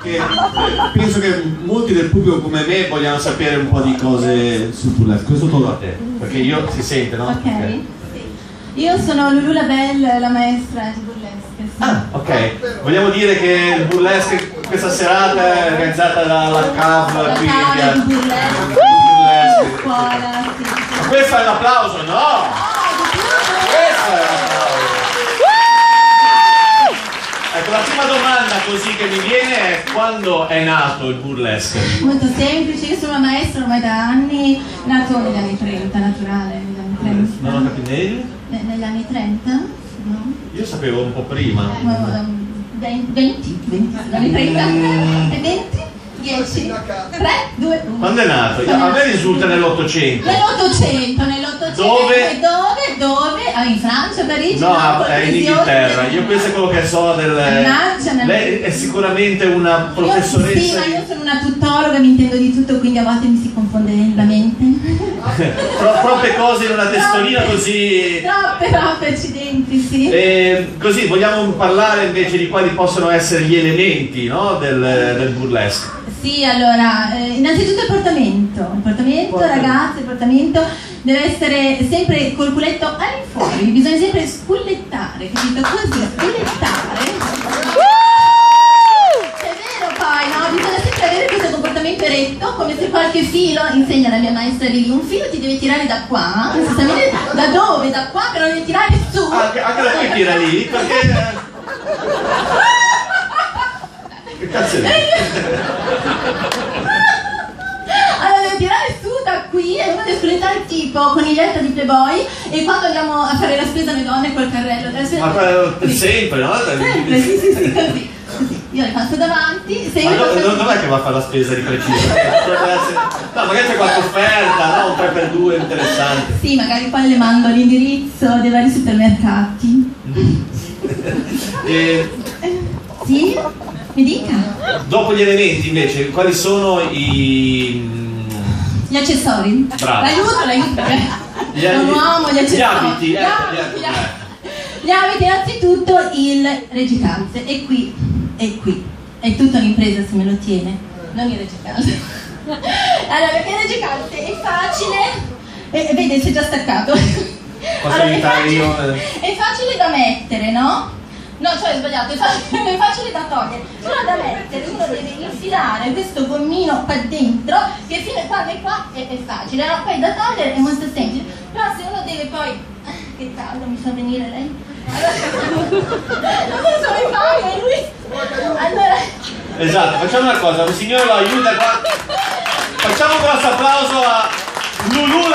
che penso che molti del pubblico come me vogliano sapere un po' di cose sul burlesque. Questo todo a te, perché io si sente, no? Ok. Sì. Io sono Lulu Labelle, la maestra di burlesque. Sì. Ah, ok. Vogliamo dire che il burlesque questa serata è organizzata dalla CAV qui di burlesque. Scuola, sì. Ma questo è l'applauso, no? Questo è l'applauso. Ecco, la prima domanda così che mi viene è: quando è nato il burlesque? Molto semplice, io sono una maestra ormai da anni, nato negli anni 30, naturale, negli anni 30. Non ho capito. Negli anni 30? No? Io sapevo un po' prima. 20, anni 30, e 20? 10, 3, 2, 1. Quando è nato? A me risulta nell'800. Nell'Ottocento. Dove? In Francia, Parigi? No, è in Inghilterra. Io questo è quello che so lei è sicuramente una professoressa. Sì, ma io sono una tuttologa, mi intendo di tutto, quindi a volte mi si confonde la mente. Troppe cose in una testolina così. Troppe accidenti, sì. Così vogliamo parlare invece di quali possono essere gli elementi, no, del burlesque. Sì, allora, innanzitutto il portamento, ragazzi, il portamento deve essere sempre col culetto all'infuori, bisogna sempre spullettare, capito? Così, spullettare. È vero poi, no? Bisogna sempre avere questo comportamento eretto, come se qualche filo, insegna la mia maestra lì, un filo ti deve tirare da qua, da dove? Da qua, però devi tirare su. Anche da qui tira lì, perché... Che cazzo è? Allora devo tirare su da qui e uno deve spullettare tipo coniglietta di Playboy, e quando andiamo a fare la spesa le donne col carrello della spesa. Ma per sempre, no? Sempre, sì, così. Io le passo davanti. Ma dov'è che va a fare la spesa di preciso? No, magari c'è qualche offerta, no? Un 3x2 interessante. Sì, magari poi le mando l'indirizzo dei vari supermercati. Sì? Mi dica. Dopo gli elementi invece, quali sono gli accessori? Bravo. L'aiuto. Un uomo, gli accessori. Gli abiti, innanzitutto il reggicalze. E qui. È tutta un'impresa se me lo tiene. Non il reggicalze. Allora, perché il reggicalze è facile. Vede, si è già staccato. Posso aiutare io? È facile da mettere, no? No, cioè è sbagliato, è facile da togliere, però da mettere uno deve infilare questo gommino qua dentro, che fino a qua è facile, no? Poi da togliere è molto semplice, però se uno deve poi... che caldo, mi fa venire lei? Allora, non so come fare, lui... Allora... Esatto, facciamo una cosa, un signore lo aiuta qua. Facciamo un grosso applauso a Lulu